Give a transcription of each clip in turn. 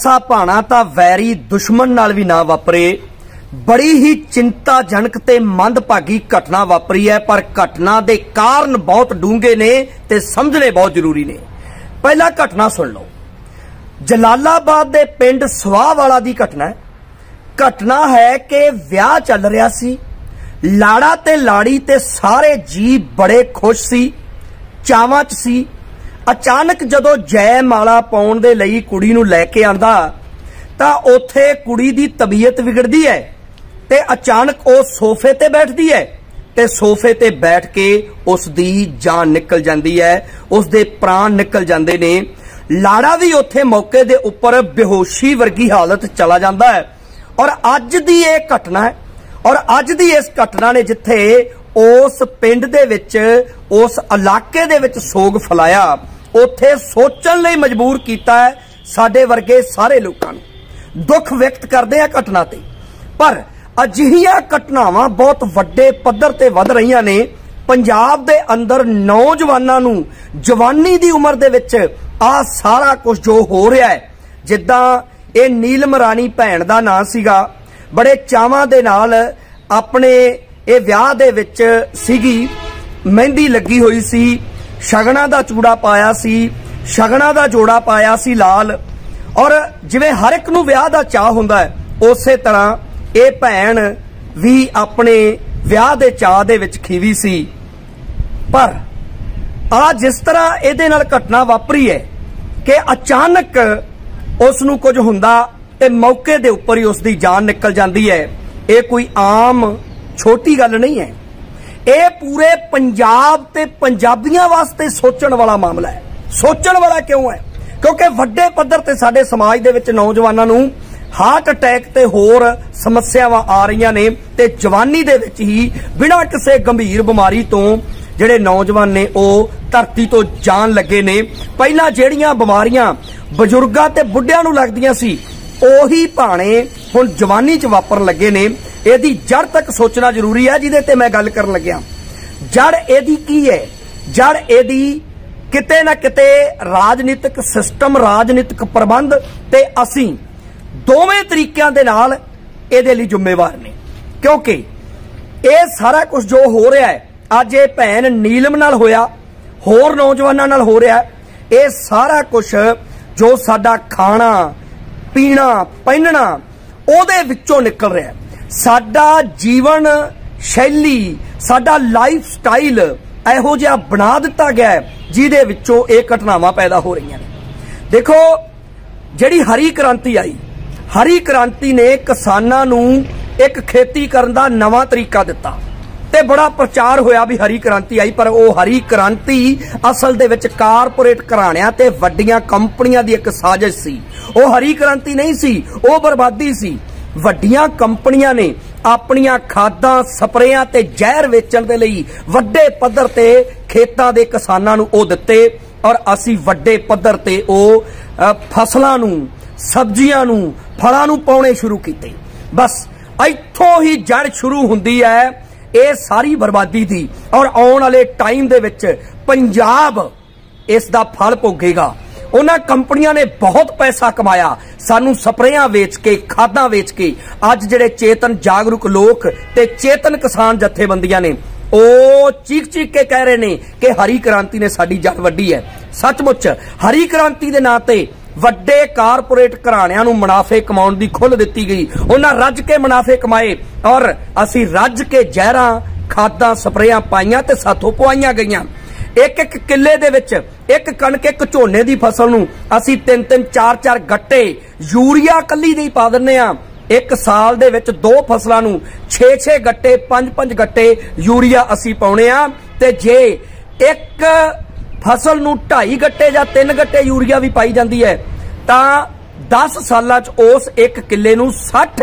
सा भाना तां वैरी दुश्मन नाल भी ना वापरे। बड़ी ही चिंताजनक ते मंदभागी घटना वापरी है, पर घटना दे कारण बहुत डूंगे ने ते समझने बहुत जरूरी ने। पहला घटना सुन लो, जलालाबाद दे पिंड स्वाहवाला दी घटना है। घटना है कि विआह चल रहा सी, लाड़ा ते लाड़ी ते सारे जी बड़े खुश सी, चावां च सी। अचानक जदों जयमाला पाउण दे लई कुड़ी नूं लैके आंदा तां उत्थे कुड़ी दी तबीयत बिगड़दी है ते अचानक वो सोफे ते बैठदी है ते सोफे ते बैठ के उसदी जान निकल जाती है, उसदे प्राण निकल जाते ने। लाड़ा भी उत्थे मौके दे उपर बेहोशी वर्गी हालत चला जाता है। और अज दी ये घटना है, और अज दी इस घटना ने जिथे उस पिंड दे विच उस इलाके दे विच सोग फैलाया, उत्थे सोचण लई मजबूर कीता है साडे वर्गे सारे लोकां नूं। दुख व्यक्त करदे आ घटना ते, पर अजिहियां घटनावां बहुत वड्डे पद्धर ते वध रहीआं ने। पंजाब दे अंदर नौजवानां नूं जवानी दी उमर दे विच आ सारा कुछ जो हो रहा है, जिद्दां ये नीलम राणी भैन दा नाम सीगा, बड़े चावां दे नाल अपने ये विआह दे विच सीगी, मेहंदी लगी हुई सी, शगना दा चूड़ा पाया सी, शगना दा जोड़ा पाया सी लाल। और जिवें हर एक नूं विआह दा चाह हुंदा है, उसे तरह ये भैन भी अपने विआह दे चाह दे विच खीवी सी। पर आ जिस तरह इहदे नाल घटना वापरी है कि अचानक उसनूं कुछ हुंदा ते मौके दे उपर ही उसदी जान निकल जाती है, ये कोई आम छोटी गल नहीं है। ये पूरे पंजाब ते पंजाबियां वास्ते सोचण वाला मामला है। सोचण वाला क्यों है? क्योंकि वड्डे पद्धर ते साडे समाज दे विच नौजवानां नूं हार्ट अटैक ते होर समस्यावां आ रही ने ते जवानी दे विच ही बिना किसी गंभीर बीमारी तो जिहड़े नौजवान ने वो धरती तो जान लगे ने। पहला जिहड़ियां बीमारियां बजुर्गां ते बुढ़ियां नूं लगदियां सी, ओही भाणे हुण जवानी च वापर लगे ने। इहदी जड़ तक सोचना जरूरी है, जिहदे ते मैं गल करन लग्या। जड़ इहदी की है? जड़ इहदी किते ना किते राजनीतिक सिस्टम, राजनीतिक प्रबंध ते असीं दोवें तरीकों दे नाल इहदे लई जिम्मेवार ने। क्योंकि ये सारा कुछ जो हो रहा है, अज ये भैन नीलम नाल होया, होर नौजवानों नाल हो रहा है, ये सारा कुछ जो साडा खाना पीना पहनना उहदे विचों निकल रहा है। साडा जीवन शैली, साडा लाइफ स्टाइल इहो जिहा बना दिता गया है, जिहदे विचों ये घटनावां पैदा हो रही हैं। देखो, जिहड़ी हरी क्रांति आई, हरी क्रांति ने किसानां नूं एक खेती करन दा नवां तरीका दिता ते बड़ा प्रचार होया भी हरी क्रांति आई। पर वो हरी क्रांति असल दे विच कारपोरेट घराणियां ते वड्डियां कंपनियां दी एक साजिश सी। वो हरी क्रांति नहीं सी, वो बर्बादी सी। वड्डियां कंपनियां ने अपनियां खादां स्प्रेयां ते जहर वेचण दे लई वड्डे पद्धर ते खेतां दे किसानां नूं ओ दित्ते, और असीं वड्डे पद्धर ते ओ फसलां नूं, सब्जियां नूं, फलां नूं पाउणे शुरू कीते। बस इत्थों ही जड़ शुरू हुंदी है ये सारी बर्बादी दी। और आउण वाले टाइम दे विच पंजाब इस दा फल भोगेगा। उन्हां कंपनियां ने बहुत पैसा कमाया, सानू स्प्रेयां वेच के, खादां वेच के। अज जिहड़े चेतन जागरूक लोक ते चेतन किसान जथेबंदियां ने ओ चीख चीख के कह रहे ने कि हरी क्रांति ने साडी जड़ वड्डी है। सचमुच हरी क्रांति दे नां ते वड्डे कारपोरेट घराणियां नूं मुनाफे कमाउण दी खुल दित्ती गई। उन्हां रज के मुनाफे कमाए और असीं रज के जहरां खादां स्प्रेयां पाईयां ते साथों पवाईयां गईयां। एक एक किले दे विच एक कणक, एक झोने दी फसल नूं असीं 3-3 4-4 गट्टे यूरिया कल्ली दे पा दिंदे आ। एक साल दे विच 2 फसलां नूं 6-6 गट्टे, 5-5 गट्टे यूरिया असीं पाउणे आ। ते जे एक फसल नूं 2.5 गट्टे या 3 गट्टे यूरिया भी पाई जाती है तां 10 सालां च उस एक किले नूं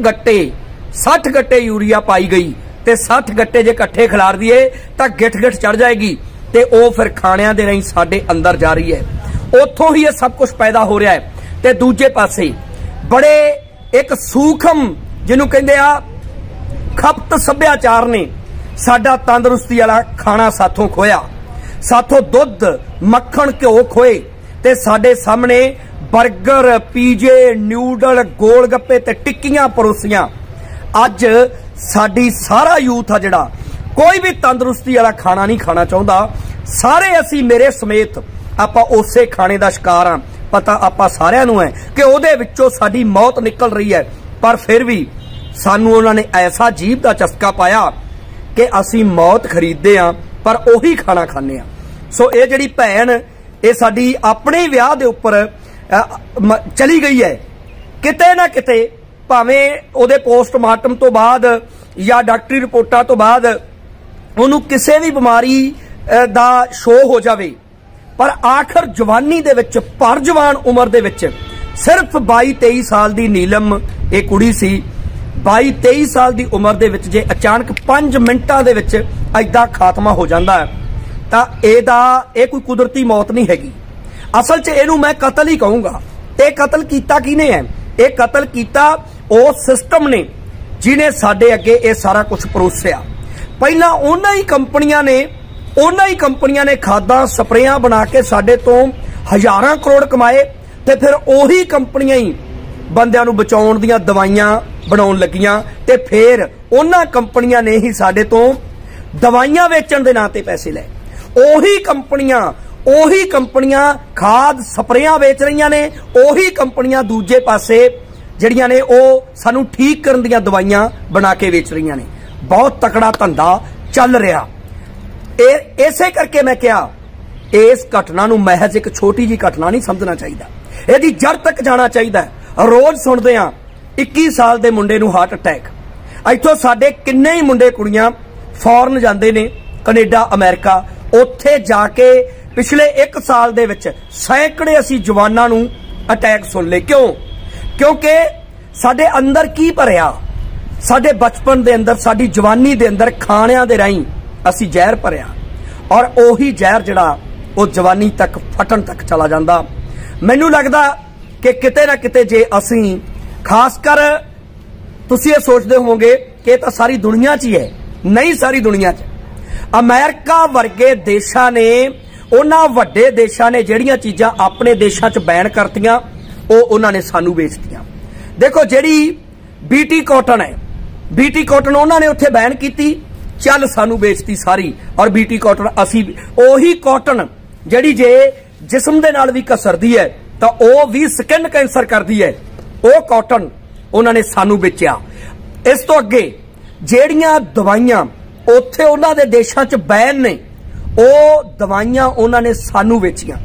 60 गट्टे यूरिया पाई गई। ते 60 गट्टे जे इकट्ठे खिलार दिए तां गिठ गिठ चढ़ जाएगी ते ओ फिर खाणियां दे राहीं साडे अंदर जा रही है। उत्थों ही ये सब कुछ पैदा हो रहा है। ते दूजे पासे बड़े एक सूखम जिन्हों कहते आ खपत सभ्याचार ने साडा तंदुरुस्ती वाला खाना साथों खोया। साथों दुध, मक्खण, घ्यो खोए ते साडे सामने बर्गर पीजे न्यूडल गोल गप्पे ते टिक्कियां परोसियां अज साडी सारा यूथ आ जिहड़ा कोई भी तंदुरुस्ती वाला खाना नहीं खाना चाहुंदा। सारे असी मेरे समेत आपां उसे खाने दा शिकार हां। पता आपां सारिआं नूं है कि उहदे विच्चों साडी मौत निकल रही है, पर फिर भी सानू उन्हां ने ऐसा जीभ दा चस्का पाया कि असी मौत खरीददे हां पर उही खाना खाने हां। सो ये जिहड़ी भैन ये साडी अपने विआह दे उपर चली गई है, किते ना किते भावें उहदे पोस्टमार्टम तो बाद या डॉक्टरी रिपोर्टां तो बाद उहनूं किसी भी बीमारी दा शो हो जावे, पर आखिर जवानी दे विच पर जवान उम्र दे विच सिर्फ 22-23 साल दी नीलम ये कुड़ी सी। 22-23 साल दी उम्र दे विच जे अचानक 5 मिनटां दे विच ऐदा खात्मा हो जांदा है तां ये कोई कुदरती मौत नहीं हैगी। असल च इहनूं मैं कतल ही कहूँगा। ये कतल कीता किने है? ये कतल कीता उस सिस्टम ने जिन्हें साडे अगे ये सारा कुछ परोसिया। पहला उन्हां ही कंपनियां ने खादां स्प्रेयां बना के साडे तो हज़ारां करोड़ कमाए, ते फिर उही कंपनियां ही बंदियां नूं बचाउण दीयां दवाइयां बनाउण लगियां, ते फिर उन्हां कंपनियां ने ही साडे तो दवाइयां वेचण दे नां ते पैसे ले। ओही कंपनियां खाद स्प्रेयां बेच रही ने, ओही कंपनियां दूजे पासे जिहड़ियां ने ओ सानू ठीक करन दीयां दवाइयां बना के बेच रही ने। बहुत तकड़ा धंधा चल रहा। इसे करके मैं क्या इस घटना नूं महज एक छोटी जी घटना नहीं समझना चाहिए, इहदी जड़ तक जाना चाहिए। रोज सुनते हैं 21 साल के मुंडे नूं हार्ट अटैक। इत्थों साडे किन्ने ही मुंडे कुड़ियां फॉरन जाते ने, कनेडा अमेरिका, उत्थे जाके पिछले 1 साल दे विच सैकड़े असी जवानां नूं अटैक सुन ले। क्योंकि साडे अंदर की भरिया, साडे बचपन दे अंदर साडी जवानी दे अंदर खाणियां दे राहीं असी जहर भरिया, और ओही जहर जिहड़ा वो जवानी तक फटन तक चला जांदा। मैनूं लगदा कि किते ना किते जे असी खासकर तुसीं ये सोचदे होवोगे कि ये तां सारी दुनिया च ही है, नहीं सारी दुनिया च अमेरिका वर्गे देशां ने, उन्हां वड्डे देशां ने जिहड़ियां चीज़ां अपने देशां च बैन करतियां वो उन्हां ने सानू बेचतियां। देखो जिहड़ी बीटी कॉटन है, बीटी कॉटन उन्हां ने उत्थे बैन कीती, चल सानू बेचती सारी। और बीटी कॉटन असी ओही कॉटन जिहड़ी जे जिस्म दे नाल भी घसरदी है तां ओह भी स्किन कैंसर करदी है, ओह कॉटन उन्होंने सानू बेचिया। इस तो अगे जिहड़ियां दवाइयां उत्थे उन्हां दे देशां च बैन ने, ओह दवाइयां उन्होंने सानू बेचियां।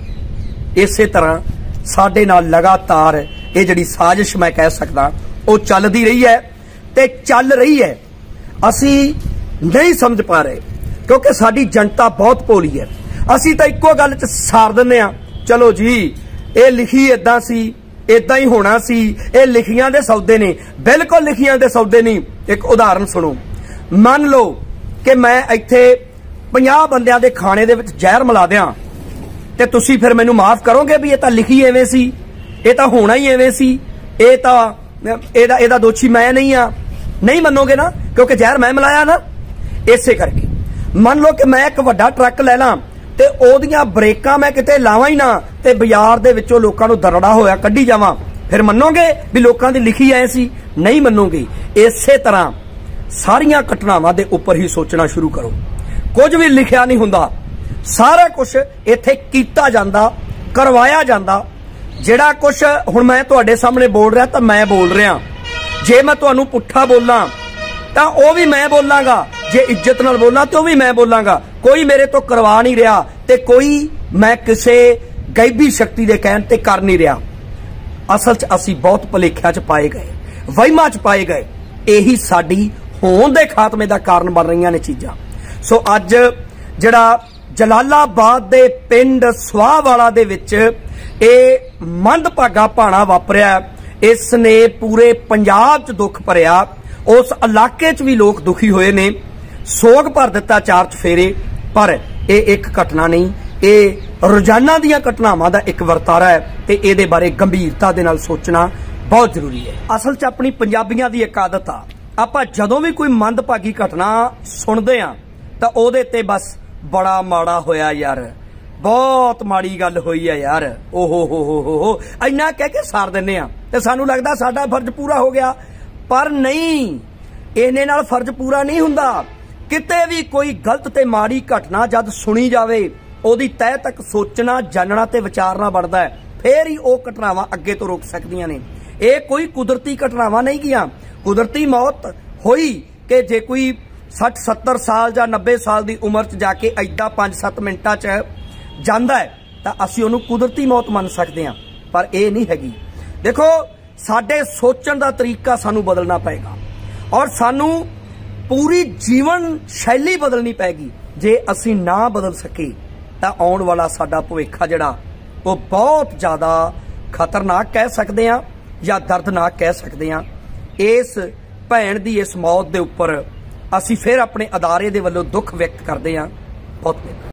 इसे तरह साडे नाल लगातार ये जिहड़ी साजिश मैं कह सकदा वो चलदी रही है ते चल रही है। असी नहीं समझ पा रहे क्योंकि साडी जनता बहुत भोली है। असी तो इक्को गल च सार दिंदे आ, चलो जी ये लिखी इदां सी, इदां ही होना सी, ये लिखियां दे सौदे ने। बिल्कुल लिखियां दे सौदे नहीं। एक उदाहरण सुनो, मान लो कि मैं इत्थे 50 बंदियां दे खाने दे विच जहर मिला दियां ते तुसी फिर मैनू माफ करोगे भी ये तां लिखी एवें सी, ये तां होना ही एवें सी, ये तां एदा दोषी मैं नहीं आ? नहीं मनोगे ना, क्योंकि जहर मैं मिलाया ना। इसे करके मान लो कि मैं एक वड्डा ट्रक ले ला ते ओदियां ब्रेकां मैं किते लावां ही ना ते बाजार दे विचों लोकां नूं दरड़ा होया कड्ढी जावां, फिर मनोगे भी लोकां दी लिखी ऐ सी? नहीं मनोगे। इसे तरह सारियां घटनावां दे उपर ही सोचना शुरू करो। कुछ भी लिखिया नहीं हुंदा, सारा कुछ इत्थे कीता जांदा, करवाया जांदा। जिहड़ा कुछ हुण मैं तुहाडे सामने बोल रहा तां मैं बोल रहा, जे मैं तुहानूं पुट्ठा बोलां तां ओह भी मैं बोलांगा, जे इज्जत नाल बोलां तो भी मैं बोलांगा। कोई मेरे तो करवा नहीं रहा ते कोई मैं किसी गैबी शक्ति दे कहण ते कर नहीं रहा। असल च असी बहुत भुलेखिਆਂ च पाए गए, वहिमां च पाए गए। यही साडी होण दे खात्मे दा कारण बन रहीਆਂ ने चीज़ां। सो अज जिहड़ा जलालाबाद दे पिंड स्वाहवाला दे विच ਇਹ मंदभागा भाणा वापरिया, इसने पूरे पंजाब च दुख भरिया। उस इलाके च भी लोग दुखी होए ने, सोग भर दिता चार चफेरे। पर यह एक घटना नहीं, ये रोजाना दीयां घटनावां दा एक वरतारा है ते इहदे बारे गंभीरता दे नाल सोचना बहुत जरूरी है। असल च अपनी पंजाबियां दी एक आदत आ, आपां जदों भी कोई मंदभागी घटना सुनदे आ तां ओहदे ते बस बड़ा माड़ा होया यार, बहुत माड़ी गल हुई है यार। ओहो हो इन्ना कह के सार दिंदे आ ते सानू लगदा साडा फर्ज पूरा हो गया, पर नहीं, इन्ने नाल फर्ज पूरा नहीं हुंदा। किते भी कोई गलत ते माड़ी घटना जद सुनी जावे ओदी तह तक सोचना, जानना ते विचारना बनदा है, फिर ही वो घटनावां अगे तो रोक सकदियां ने। ये कोई कुदरती घटनावां नहीं गियां। कुदरती मौत होई कि जे कोई 60-70 साल या 90 साल की उम्र च जाके इदा 5-7 मिनटां च जांदा है तो असीं उहनूं कुदरती मौत मन सकते हैं, पर यह नहीं हैगी। देखो साडे सोचण दा तरीका सानू बदलना पेगा और सानू पूरी जीवन शैली बदलनी पैगी। जे असीं ना बदल सके तो आउण वाला साडा भविख आ जिहड़ा वो बहुत ज़्यादा खतरनाक कह सकते हैं या दर्दनाक कह सकते हैं। इस भैन की इस मौत के उपर असीं फिर अपने अदारे दे वल्लों दुख व्यक्त करते हैं। बहुत